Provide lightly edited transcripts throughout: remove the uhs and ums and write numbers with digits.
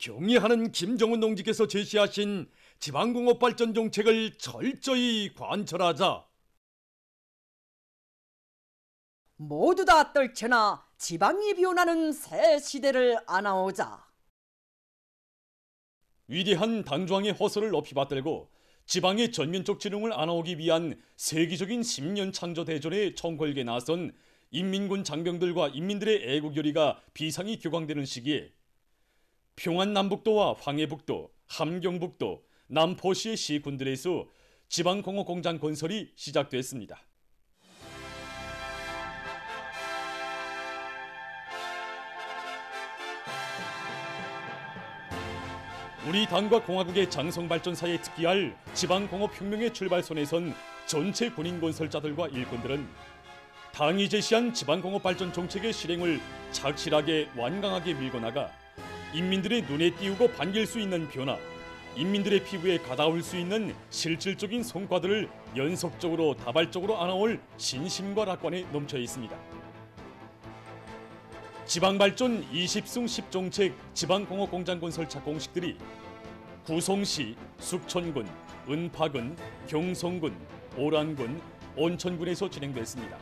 경의하는 김정은 동지께서 제시하신 지방공업 발전 정책을 철저히 관철하자. 모두 다 떨쳐나 지방이 비운하는 새 시대를 안아오자. 위대한 당중앙의 허설을 높이 받들고 지방의 전면적 진흥을 안아오기 위한 세계적인 10년 창조 대전에 총궐게 나선 인민군 장병들과 인민들의 애국열의가 비상이 격앙되는 시기에 평안남북도와 황해북도, 함경북도, 남포시의 시군들에서 지방공업 공장 건설이 시작됐습니다. 우리 당과 공화국의 장성발전사에 특기할 지방공업혁명의 출발선에 선 전체 군인 건설자들과 일꾼들은 당이 제시한 지방공업발전 정책의 실행을 착실하게 완강하게 밀고 나가 인민들의 눈에 띄우고 반길 수 있는 변화, 인민들의 피부에 가닿을 수 있는 실질적인 성과들을 연속적으로 다발적으로 안아올 신심과 낙관에 넘쳐 있습니다. 지방발전 20승 10정책 지방공업공장 건설 착공식들이 구성시, 숙천군, 은파군, 경성군, 오란군, 온천군에서 진행됐습니다.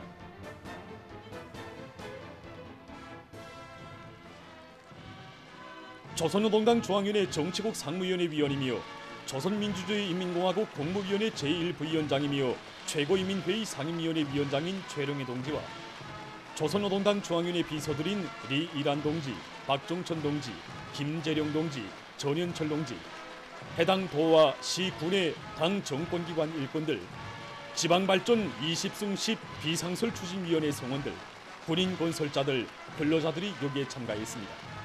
조선노동당 중앙위원회 정치국 상무위원회 위원이며 조선민주주의인민공화국 국무위원회 제1부위원장이며 최고인민회의 상임위원회 위원장인 최룡해 동지와 조선노동당 중앙위원회 비서들인 리이란 동지, 박종천 동지, 김재룡 동지, 전현철 동지, 해당 도와 시, 군의 당 정권기관 일꾼들, 지방발전 20승 10 비상설 추진위원회 성원들, 군인 건설자들, 근로자들이 여기에 참가했습니다.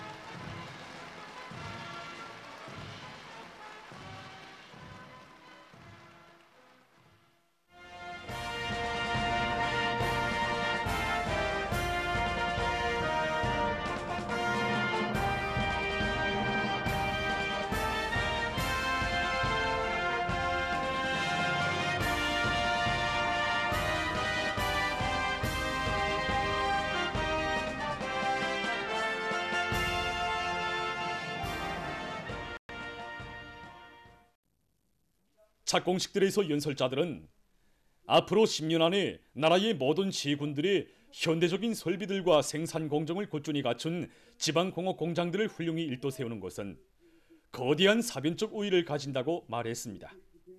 착공식들에서 연설자들은 앞으로 10년 안에 나라의 모든 시군들의 현대적인 설비들과 생산 공정을 꾸준히 갖춘 지방공업 공장들을 훌륭히 일도 세우는 것은 거대한 사변적 우위를 가진다고 말했습니다.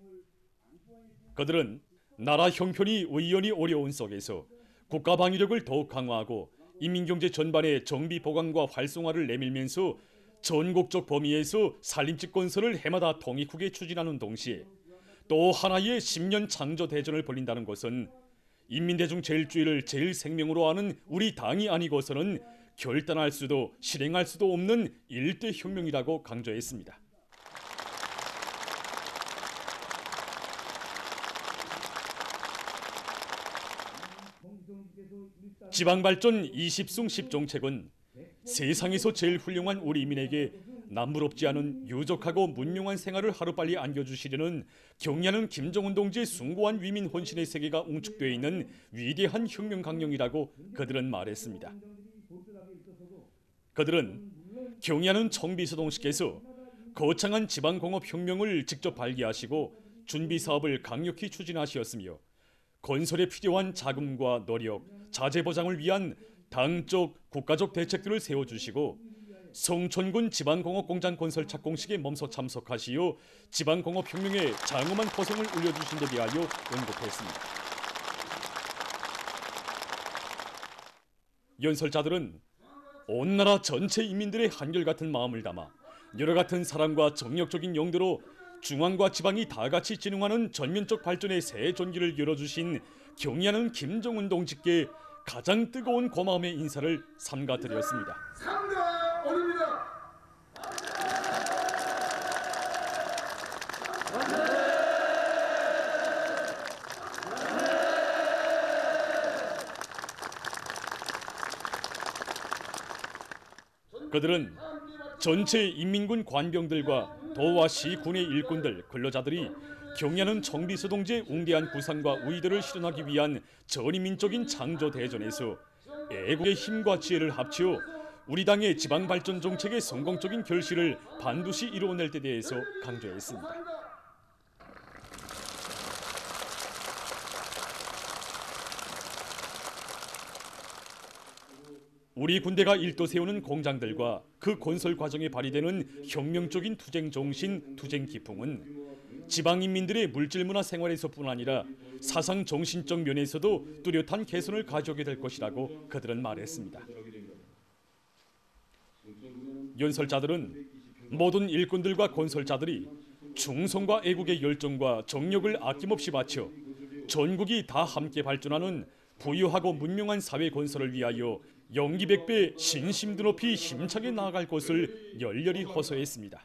그들은 나라 형편이 의연히 어려운 속에서 국가 방위력을 더욱 강화하고 인민경제 전반의 정비 보강과 활성화를 내밀면서 전국적 범위에서 산림집 건설을 해마다 통일하게 추진하는 동시에 또 하나의 10년 창조 대전을 벌린다는 것은 인민대중 제일주의를 제일 생명으로 하는 우리 당이 아니고서는 결단할 수도 실행할 수도 없는 일대 혁명이라고 강조했습니다. 지방발전 20승 10정책은 세상에서 제일 훌륭한 우리 인민에게 남부럽지 않은 유족하고 문명한 생활을 하루빨리 안겨주시려는 경의하는 김정은 동지의 숭고한 위민 헌신의 세계가 웅축되어 있는 위대한 혁명 강령이라고 그들은 말했습니다. 그들은 경의하는 청비서동식께서 거창한 지방공업 혁명을 직접 발기하시고 준비사업을 강력히 추진하시었으며 건설에 필요한 자금과 노력, 자재 보장을 위한 당적, 국가적 대책들을 세워주시고 성천군 지방공업공장 건설 착공식에 몸소 참석하시어 지방공업혁명의 장엄한 포성을 울려주신 데 대하여 언급했습니다. 연설자들은 온 나라 전체 인민들의 한결같은 마음을 담아 여러 같은 사랑과 정력적인 용도로 중앙과 지방이 다같이 진흥하는 전면적 발전의 새 전기를 열어주신 경의하는 김정은 동지께 가장 뜨거운 고마움의 인사를 삼가드렸습니다. 상대와 어립니다. 그들은 전체 인민군 관병들과 도와 시, 군의 일꾼들, 근로자들이 경의하는 청비서동지의 웅대한 구상과 우위들을 실현하기 위한 전인민적인 창조 대전에서 애국의 힘과 지혜를 합치어 우리 당의 지방 발전 정책의 성공적인 결실을 반드시 이루어낼 데 대해서 강조했습니다. 우리 군대가 일도 세우는 공장들과 그 건설 과정에 발휘되는 혁명적인 투쟁 정신, 투쟁 기풍은 지방 인민들의 물질 문화 생활에서뿐 아니라 사상 정신적 면에서도 뚜렷한 개선을 가져오게 될 것이라고 그들은 말했습니다. 연설자들은 모든 일꾼들과 건설자들이 충성과 애국의 열정과 정력을 아낌없이 바쳐 전국이 다 함께 발전하는 부유하고 문명한 사회 건설을 위하여 영기백배 신심 드높이 힘차게 나아갈 것을 열렬히 호소했습니다.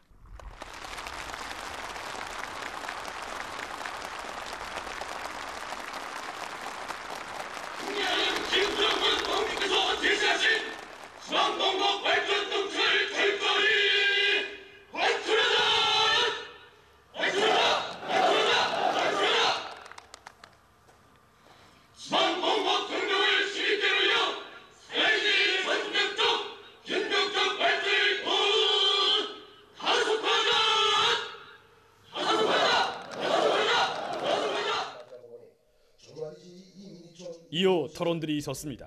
이어 토론들이 있었습니다.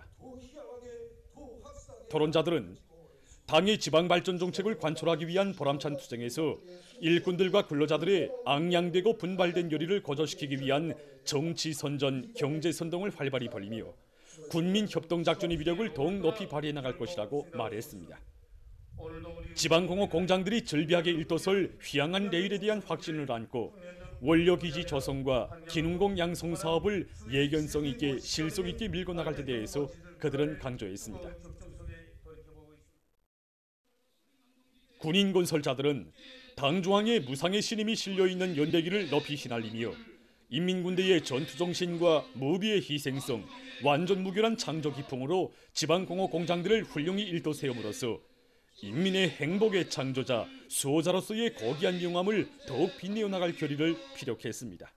토론자들은 당의 지방발전 정책을 관철하기 위한 보람찬 투쟁에서 일꾼들과 근로자들의 앙양되고 분발된 열의를 고조시키기 위한 정치선전, 경제선동을 활발히 벌이며 군민협동작전의 위력을 더욱 높이 발휘해 나갈 것이라고 말했습니다. 지방공업 공장들이 절비하게 일도설 휘황한 내일에 대한 확신을 안고 원료기지 조성과 기능공 양성 사업을 예견성 있게 실속 있게 밀고 나갈 데 대해서 그들은 강조했습니다. 군인 건설자들은 당 중앙에 무상의 신임이 실려있는 연대기를 높이 휘날리며 인민군대의 전투정신과 무비의 희생성, 완전 무결한 창조 기풍으로 지방공업 공장들을 훌륭히 일도 세움으로써 인민의 행복의 창조자, 수호자로서의 고귀한 영함을 더욱 빛내어 나갈 결의를 피력했습니다.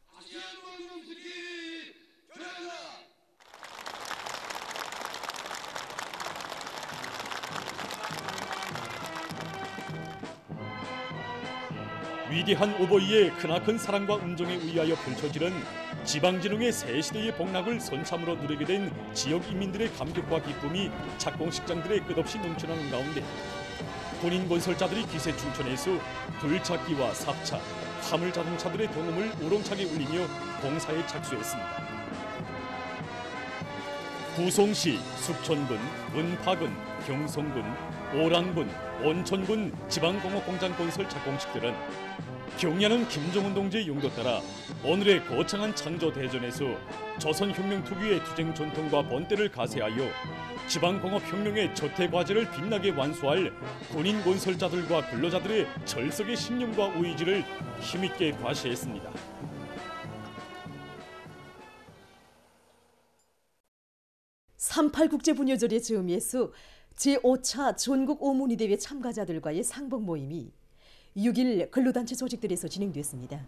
위대한 오버이의 크나큰 사랑과 운정에 의하여 펼쳐지는 지방진흥의 새 시대의 복락을 선참으로 누리게 된 지역 인민들의 감격과 기쁨이 착공식장들에 끝없이 넘쳐나는 가운데 군인 건설자들이 기세충천해서 불착기와 삽차, 화물 자동차들의 동음을 우렁차게 울리며 공사에 착수했습니다. 구송시, 숙천군, 은파군, 경성군, 오랑군, 온천군 지방공업공장 건설 착공식들은 경야는 김정은 동지의 용도 따라 오늘의 거창한 창조 대전에서 조선혁명 특유의 투쟁 전통과 본때를 가세하여 지방공업혁명의 저태과제를 빛나게 완수할 군인 건설자들과 근로자들의 철석의 신념과 의지를 힘있게 과시했습니다. (38) 국제분여절의 즈음에서 제5차 전국 오문의대회 참가자들과의 상봉 모임이 6일 근로단체 조직들에서 진행됐습니다.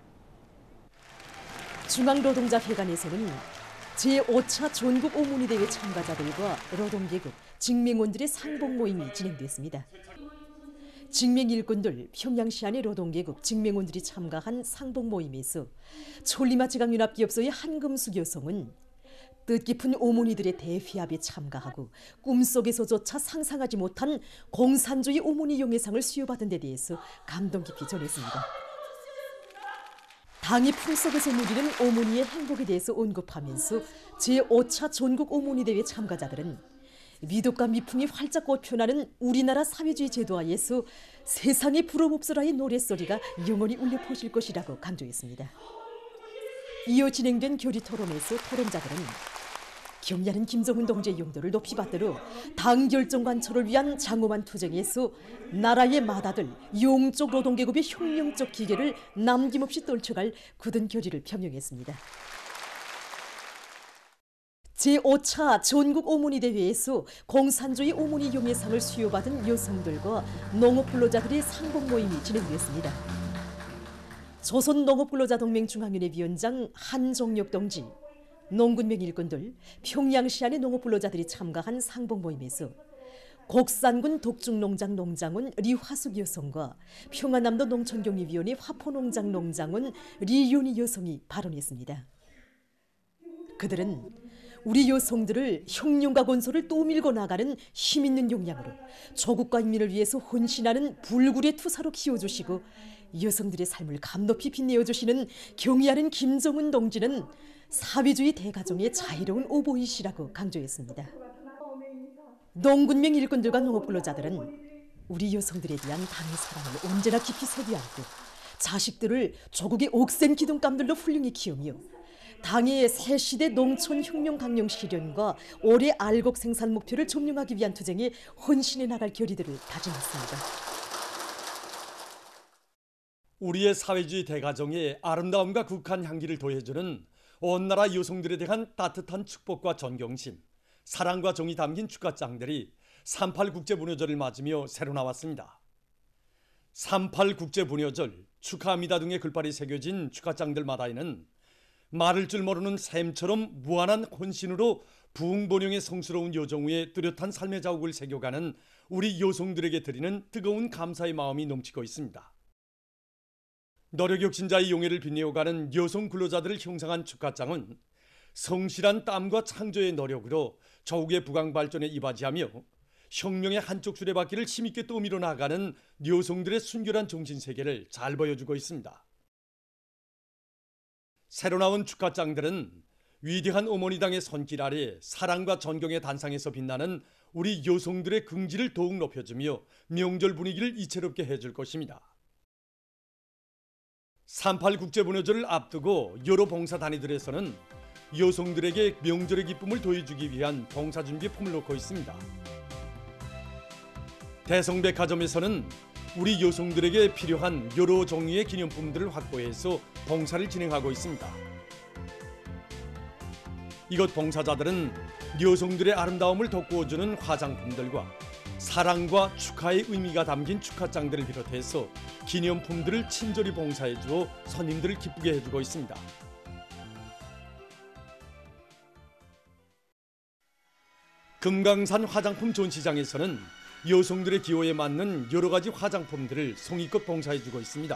중앙노동자회관에서는 제5차 전국 오문의대회 참가자들과 노동계급, 직맹원들의 상봉 모임이 진행됐습니다. 직맹일꾼들, 평양시안의 노동계급, 직맹원들이 참가한 상봉 모임에서 촐리마지강연합기업소의 한금숙 여성은 뜻깊은 오모니들의 대회합에 참가하고 꿈속에서조차 상상하지 못한 공산주의 오모니 용예상을 수여받은 데 대해서 감동 깊이 전했습니다. 당이 품속에서 누리는 오모니의 행복에 대해서 언급하면서 제5차 전국 오모니 대회 참가자들은 미덕과 미풍이 활짝 꽃펴나는 우리나라 사회주의 제도하에서 세상에 부러움없으라의 노랫소리가 영원히 울려 퍼질 것이라고 강조했습니다. 이어 진행된 교리 토론에서 토론자들은 경야는 김정은 동지의 용도를 높이 받들어 당 결정 관철을 위한 장엄한 투쟁에서 나라의 맏아들 용적 노동계급의 혁명적 기계를 남김없이 떨쳐갈 굳은 결의를 표명했습니다. 제5차 전국 오모니 대회에서 공산주의 오모니 용예상을 수여받은 여성들과 농업근로자들의 상봉 모임이 진행됐습니다. 조선농업근로자동맹 중앙위원회 위원장 한종혁 동지, 농군맹 일꾼들, 평양시안의 농업근로자들이 참가한 상봉 모임에서 곡산군 독중농장 농장원 리화숙 여성과 평안남도 농촌경리위원회 화포농장 농장원 리윤희 여성이 발언했습니다. 그들은 우리 여성들을 혁명과 건설을 떠밀고 나가는 힘있는 역량으로 조국과 인민을 위해서 헌신하는 불굴의 투사로 키워주시고 여성들의 삶을 감높이 빛내어주시는 경의하는 김정은 동지는 사회주의 대가정의 자유로운 오보이시라고 강조했습니다. 농군명 일꾼들과 농업근로자들은 우리 여성들에 대한 당의 사랑을 언제나 깊이 새겨 안고 자식들을 조국의 옥센 기둥감들로 훌륭히 키우며 당의 새시대 농촌혁명 강령 실현과 올해 알곡 생산 목표를 점령하기 위한 투쟁에 헌신해 나갈 결의들을 다짐했습니다. 우리의 사회주의 대가정에 아름다움과 국한 향기를 더해주는 온 나라 여성들에 대한 따뜻한 축복과 존경심, 사랑과 정이 담긴 축하장들이 38 국제부녀절을 맞으며 새로 나왔습니다. 38 국제부녀절, 축하합니다 등의 글발이 새겨진 축하장들마다에는 말할 줄 모르는 샘처럼 무한한 헌신으로 부흥번영의 성스러운 여정후에 뚜렷한 삶의 자국을 새겨가는 우리 여성들에게 드리는 뜨거운 감사의 마음이 넘치고 있습니다. 노력혁신자의 용해를 빛내어가는 여성 근로자들을 형상한 축하장은 성실한 땀과 창조의 노력으로 조국의 부강 발전에 이바지하며 혁명의 한쪽 수레바퀴를 힘있게 떠밀어 나가는 여성들의 순결한 정신세계를 잘 보여주고 있습니다. 새로 나온 축하장들은 위대한 어머니당의 손길 아래 사랑과 존경의 단상에서 빛나는 우리 여성들의 긍지를 더욱 높여주며 명절 분위기를 이채롭게 해줄 것입니다. 38 국제부녀절을 앞두고 여러 봉사단위들에서는 여성들에게 명절의 기쁨을 더해주기 위한 봉사준비에 품을 놓고 있습니다. 대성백화점에서는 우리 여성들에게 필요한 여러 종류의 기념품들을 확보해서 봉사를 진행하고 있습니다. 이곳 봉사자들은 여성들의 아름다움을 돋구어주는 화장품들과 사랑과 축하의 의미가 담긴 축하장들을 비롯해서 기념품들을 친절히 봉사해주어 손님들을 기쁘게 해주고 있습니다. 금강산 화장품 전시장에서는 여성들의 기호에 맞는 여러 가지 화장품들을 성의껏 봉사해주고 있습니다.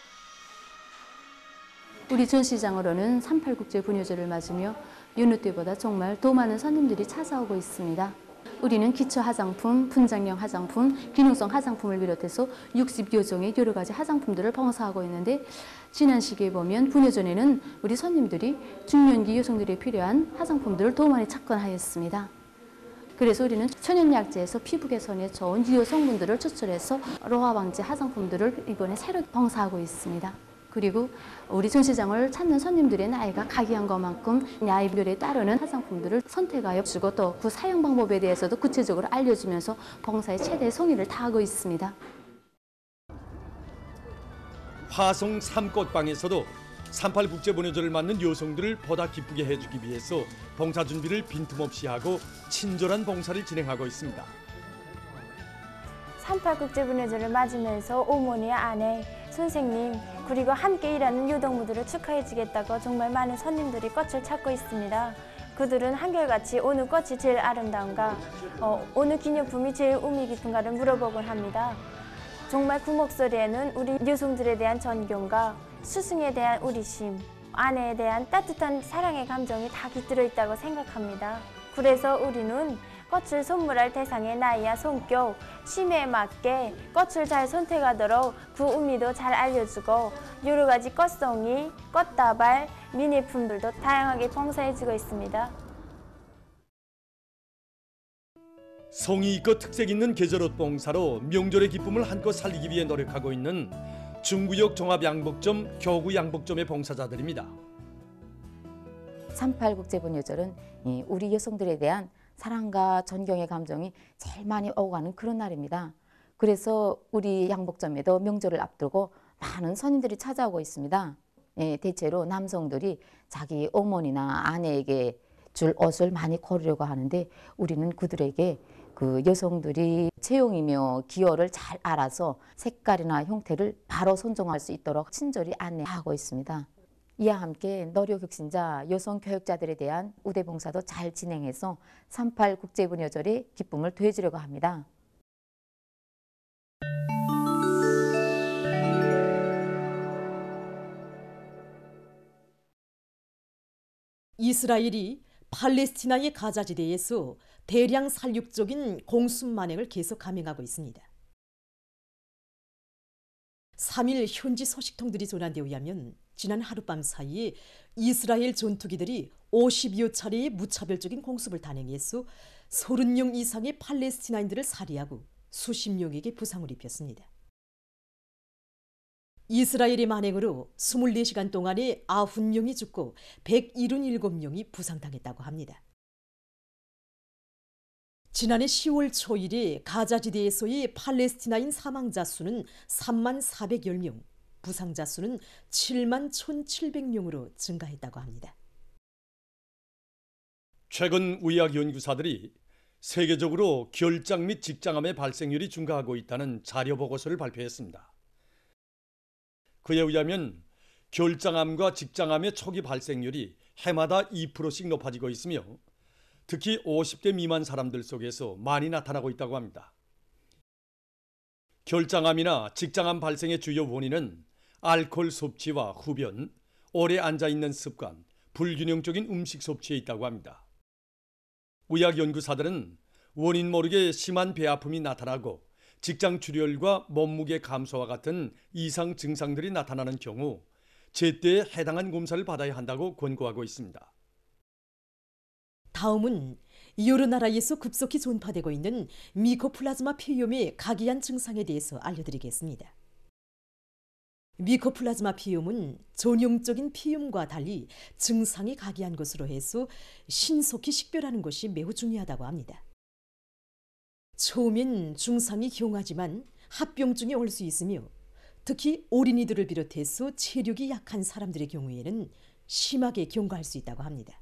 우리 전시장으로는 38 국제부녀절을 맞으며 여느 때보다 정말 더 많은 손님들이 찾아오고 있습니다. 우리는 기초 화장품, 분장용 화장품, 기능성 화장품을 비롯해서 60여 종의 여러 가지 화장품들을 봉사하고 있는데 지난 시기에 보면 부녀전에는 우리 손님들이 중년기 여성들이 필요한 화장품들을 더 많이 찾곤하였습니다. 그래서 우리는 천연약재에서 피부 개선에 좋은 유효 성분들을 추출해서 로화 방지 화장품들을 이번에 새로 봉사하고 있습니다. 그리고 우리 전시장을 찾는 손님들의 나이가 각이한 것만큼 나이별에 따르는 화장품들을 선택하여 주고 또 그 사용 방법에 대해서도 구체적으로 알려주면서 봉사에 최대의 성의를 다하고 있습니다. 화성 삼꽃방에서도 38 국제부녀절을 맞는 여성들을 보다 기쁘게 해주기 위해서 봉사 준비를 빈틈없이 하고 친절한 봉사를 진행하고 있습니다. 38 국제부녀절을 맞으면서 어머니, 아내, 선생님 그리고 함께 일하는 유동무들을 축하해주겠다고 정말 많은 손님들이 꽃을 찾고 있습니다. 그들은 한결같이 어느 꽃이 제일 아름다운가, 어느 기념품이 제일 의미 깊은가를 물어보곤 합니다. 정말 그 목소리에는 우리 여성들에 대한 존경과 스승에 대한 우리심, 아내에 대한 따뜻한 사랑의 감정이 다 깃들어 있다고 생각합니다. 그래서 우리는 꽃을 선물할 대상의 나이와 성격, 취미에 맞게 꽃을 잘 선택하도록 그 의미도 잘 알려주고 여러 가지 꽃송이, 꽃다발, 미니품들도 다양하게 봉사해주고 있습니다. 성의 있고 특색 있는 계절옷 봉사로 명절의 기쁨을 한껏 살리기 위해 노력하고 있는 중구역 종합양복점, 교구양복점의 봉사자들입니다. 38 국제부녀절은 우리 여성들에 대한 사랑과 존경의 감정이 제일 많이 오가는 그런 날입니다. 그래서 우리 양복점에도 명절을 앞두고 많은 손님들이 찾아오고 있습니다. 대체로 남성들이 자기 어머니나 아내에게 줄 옷을 많이 고르려고 하는데 우리는 그들에게 그 여성들이 체형이며 기호를 잘 알아서 색깔이나 형태를 바로 선정할 수 있도록 친절히 안내하고 있습니다. 이와 함께 노력혁신자 여성 교육자들에 대한 우대봉사도 잘 진행해서 38 국제부녀절의 기쁨을 더해주려고 합니다. 이스라엘이 팔레스티나의 가자지대에서 대량 살육적인 공습 만행을 계속 감행하고 있습니다. 3일 현지 소식통들이 전한 데 의하면 지난 하룻밤 사이에 이스라엘 전투기들이 50여 차례의 무차별적인 공습을 단행해서 30명 이상의 팔레스티나인들을 살해하고 수십 명에게 부상을 입혔습니다. 이스라엘의 만행으로 24시간 동안에 90명이 죽고 177명이 부상당했다고 합니다. 지난해 10월 초일에 가자지대에서의 팔레스티나인 사망자 수는 3만 410명, 부상자 수는 7만 1,700명으로 증가했다고 합니다. 최근 의학 연구사들이 세계적으로 결장 및 직장암의 발생률이 증가하고 있다는 자료 보고서를 발표했습니다. 그에 의하면 결장암과 직장암의 초기 발생률이 해마다 2%씩 높아지고 있으며 특히 50대 미만 사람들 속에서 많이 나타나고 있다고 합니다. 결장암이나 직장암 발생의 주요 원인은 알코올 섭취와 흡연, 오래 앉아있는 습관, 불균형적인 음식 섭취에 있다고 합니다. 의학 연구사들은 원인 모르게 심한 배 아픔이 나타나고 직장 출혈과 몸무게 감소와 같은 이상 증상들이 나타나는 경우 제때에 해당한 검사를 받아야 한다고 권고하고 있습니다. 다음은 여러 나라에서 급속히 전파되고 있는 미코플라즈마 피염의 각이한 증상에 대해서 알려드리겠습니다. 미코플라즈마 피염은 전형적인 피염과 달리 증상이 각이한 것으로 해서 신속히 식별하는 것이 매우 중요하다고 합니다. 처음엔 증상이 경하지만 합병증이 올 수 있으며 특히 어린이들을 비롯해서 체력이 약한 사람들의 경우에는 심하게 경과할 수 있다고 합니다.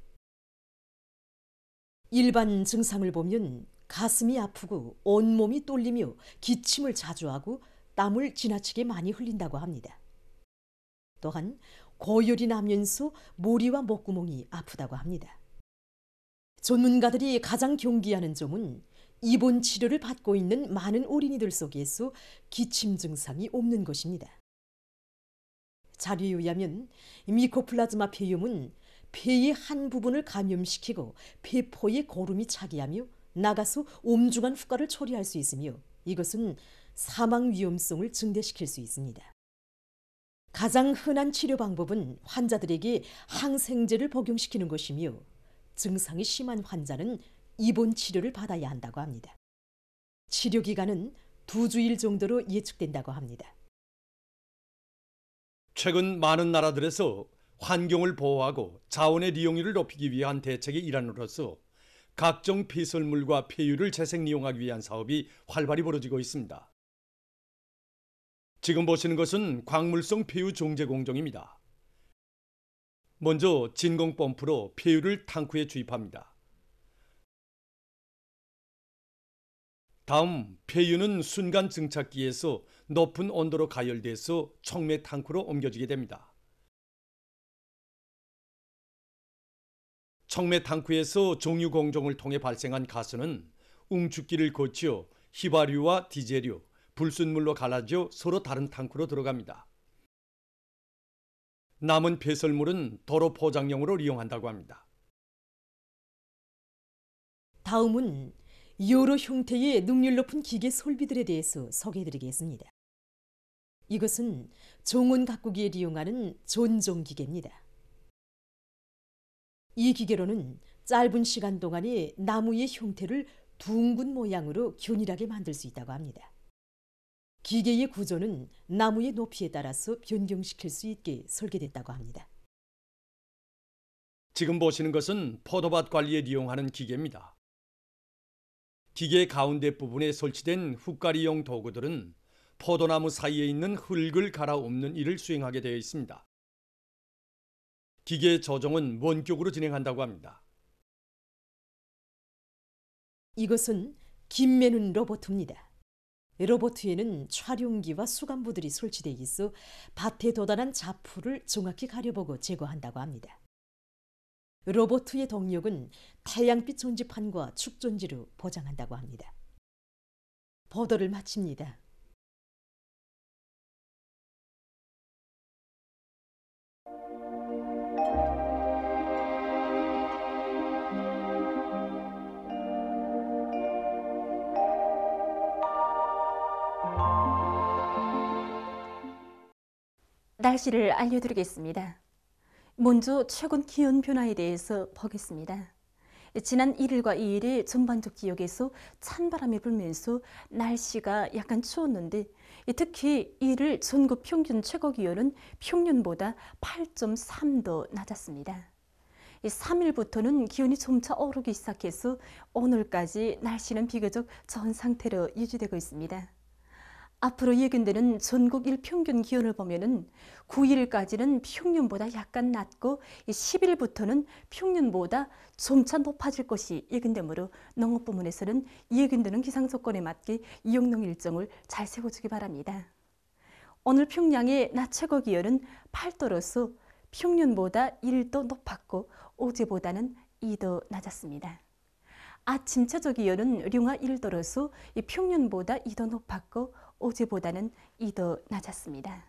일반 증상을 보면 가슴이 아프고 온몸이 떨리며 기침을 자주 하고 땀을 지나치게 많이 흘린다고 합니다. 또한 고열이 나면서 머리와 목구멍이 아프다고 합니다. 전문가들이 가장 경계하는 점은 입원 치료를 받고 있는 많은 어린이들 속에서 기침 증상이 없는 것입니다. 자료에 의하면 미코플라즈마 폐염은 폐의 한 부분을 감염시키고 폐포에 고름이 차게 하며 나가서 엄중한 후과를 초래할 수 있으며 이것은 사망 위험성을 증대시킬 수 있습니다. 가장 흔한 치료 방법은 환자들에게 항생제를 복용시키는 것이며 증상이 심한 환자는 입원 치료를 받아야 한다고 합니다. 치료 기간은 2주일 정도로 예측된다고 합니다. 최근 많은 나라들에서 환경을 보호하고 자원의 이용률을 높이기 위한 대책의 일환으로서 각종 폐설물과 폐유를 재생이용하기 위한 사업이 활발히 벌어지고 있습니다. 지금 보시는 것은 광물성 폐유 정제 공정입니다. 먼저 진공 펌프로 폐유를 탕크에 주입합니다. 다음 폐유는 순간 증착기에서 높은 온도로 가열돼서 촉매 탕크로 옮겨지게 됩니다. 촉매 탕크에서 정유 공정을 통해 발생한 가스는 웅축기를 거쳐 휘발유와 디젤유, 불순물로 갈라져 서로 다른 탕크로 들어갑니다. 남은 폐설물은 도로 포장용으로 이용한다고 합니다. 다음은 여러 형태의 능률 높은 기계 설비들에 대해서 소개해드리겠습니다. 이것은 정원 가꾸기에 이용하는 전종기계입니다. 이 기계로는 짧은 시간 동안에 나무의 형태를 둥근 모양으로 균일하게 만들 수 있다고 합니다. 기계의 구조는 나무의 높이에 따라서 변경시킬 수 있게 설계됐다고 합니다. 지금 보시는 것은 포도밭 관리에 이용하는 기계입니다. 기계 가운데 부분에 설치된 흙가리용 도구들은 포도나무 사이에 있는 흙을 갈아엎는 일을 수행하게 되어 있습니다. 기계 조종은 원격으로 진행한다고 합니다. 이것은 김매는 로봇입니다. 로봇에는 촬영기와 수감부들이 설치되어 있어 밭에 도달한 잡초를 정확히 가려보고 제거한다고 합니다. 로봇의 동력은 태양빛 전지판과 축전지로 보장한다고 합니다. 보도를 마칩니다. 날씨를 알려드리겠습니다. 먼저 최근 기온 변화에 대해서 보겠습니다. 지난 1일과 2일에 전반적 지역에서 찬바람이 불면서 날씨가 약간 추웠는데 특히 2일 전국 평균 최고기온은 평년보다 8.3도 낮았습니다. 3일부터는 기온이 점차 오르기 시작해서 오늘까지 날씨는 비교적 좋은 상태로 유지되고 있습니다. 앞으로 예견되는 전국 일평균 기온을 보면은 9일까지는 평년보다 약간 낮고 10일부터는 평년보다 점차 높아질 것이 예견되므로 농업부문에서는 예견되는 기상 조건에 맞게 이용농 일정을 잘 세워주기 바랍니다. 오늘 평양의 낮 최고 기온은 8도로서 평년보다 1도 높았고 어제보다는 2도 낮았습니다. 아침 최저 기온은 룡화 1도로서 평년보다 2도 높았고 어제보다는 2도 낮았습니다.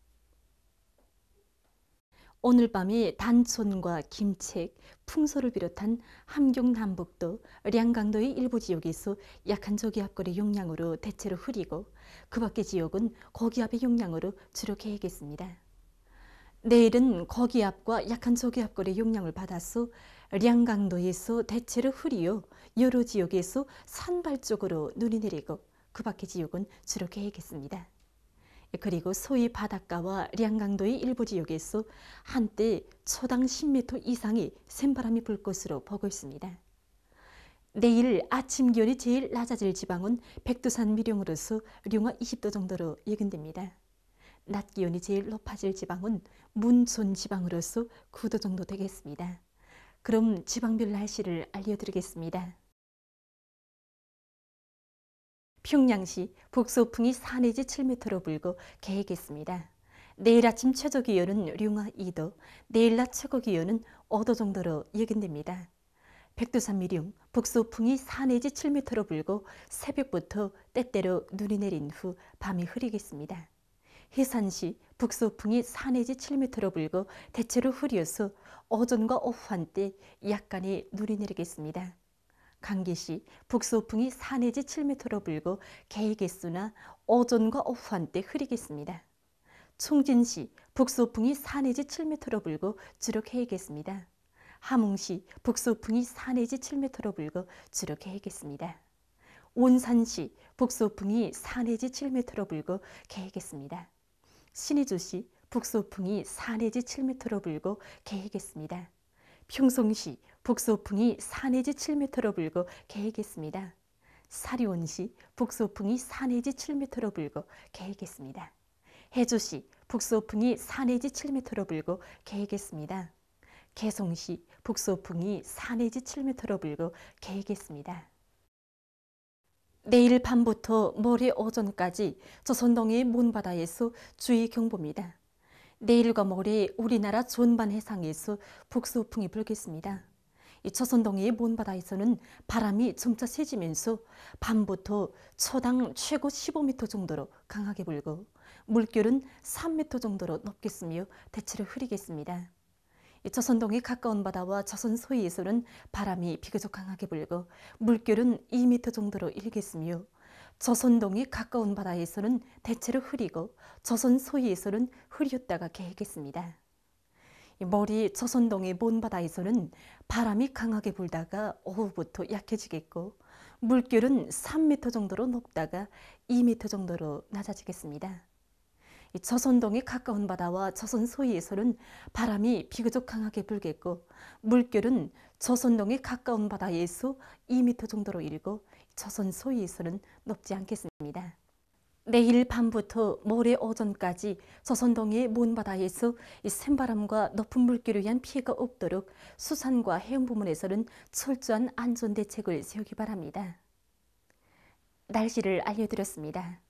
오늘 밤에 단촌과 김책, 풍소를 비롯한 함경 남북도, 량강도의 일부 지역에서 약한 저기압골의 용량으로 대체로 흐리고 그 밖의 지역은 고기압의 용량으로 주로 개겠습니다. 내일은 고기압과 약한 저기압골의 용량을 받아서 량강도에서 대체로 흐리요 여러 지역에서 산발 쪽으로 눈이 내리고 그 밖의 지역은 주로 개겠습니다. 그리고 소위 바닷가와 량강도의 일부 지역에서 한때 초당 10m 이상의 샘바람이 불 것으로 보고 있습니다. 내일 아침 기온이 제일 낮아질 지방은 백두산 미령으로서 룡화 20도 정도로 예견됩니다. 낮 기온이 제일 높아질 지방은 문촌 지방으로서 9도 정도 되겠습니다. 그럼 지방별 날씨를 알려드리겠습니다. 평양시 북서풍이 4 내지 7m로 불고 개겠습니다. 내일 아침 최저 기온은 룡화 2도, 내일 낮 최고 기온은 5도 정도로 예견됩니다. 백두산 미령 북서풍이 4 내지 7m로 불고 새벽부터 때때로 눈이 내린 후 밤이 흐리겠습니다. 해산시 북서풍이 4 내지 7m로 불고 대체로 흐려서 오전과 오후 한때 약간의 눈이 내리겠습니다. 강계시 북서풍이 4 내지 7m로 불고 개의 개수나 오전과 오후 한때 흐리겠습니다. 총진시 북서풍이 4 내지 7m로 불고 주로 개겠습니다. 함흥시 북서풍이 4 내지 7m로 불고 주로 개겠습니다. 온산시 북서풍이 4 내지 7m로 불고 개겠습니다. 신의주시 북서풍이 4 내지 7m로 불고 개겠습니다. 평성시 북서풍이 4 내지 7m로 불고 개겠습니다. 사리온시 북서풍이 4 내지 7m로 불고 개겠습니다. 해주시 북서풍이 4 내지 7m로 불고 개겠습니다. 개성시 북서풍이 4 내지 7m로 불고 개겠습니다. 내일 밤부터 모레 오전까지 조선동해 먼바다에서 주의 경보입니다. 내일과 모레 우리나라 전반 해상에서 북서풍이 불겠습니다. 이 조선동해의 먼바다에서는 바람이 점차 세지면서 밤부터 초당 최고 15m 정도로 강하게 불고 물결은 3m 정도로 높겠으며 대체로 흐리겠습니다. 조선동해 가까운 바다와 조선 서해에서는 바람이 비교적 강하게 불고 물결은 2m 정도로 일겠으며 조선동해 가까운 바다에서는 대체로 흐리고 조선 서해에서는 흐렸다가 개겠습니다. 모레 조선동해 먼바다에서는 바람이 강하게 불다가 오후부터 약해지겠고 물결은 3m 정도로 높다가 2m 정도로 낮아지겠습니다. 조선동해 가까운 바다와 조선 서해에서는 바람이 비교적 강하게 불겠고 물결은 조선동해 가까운 바다에서 2m 정도로 일고 조선 서해에서는 높지 않겠습니다. 내일 밤부터 모레 오전까지 조선동해 먼바다에서 샘바람과 높은 물결에 의한 피해가 없도록 수산과 해양 부문에서는 철저한 안전대책을 세우기 바랍니다. 날씨를 알려드렸습니다.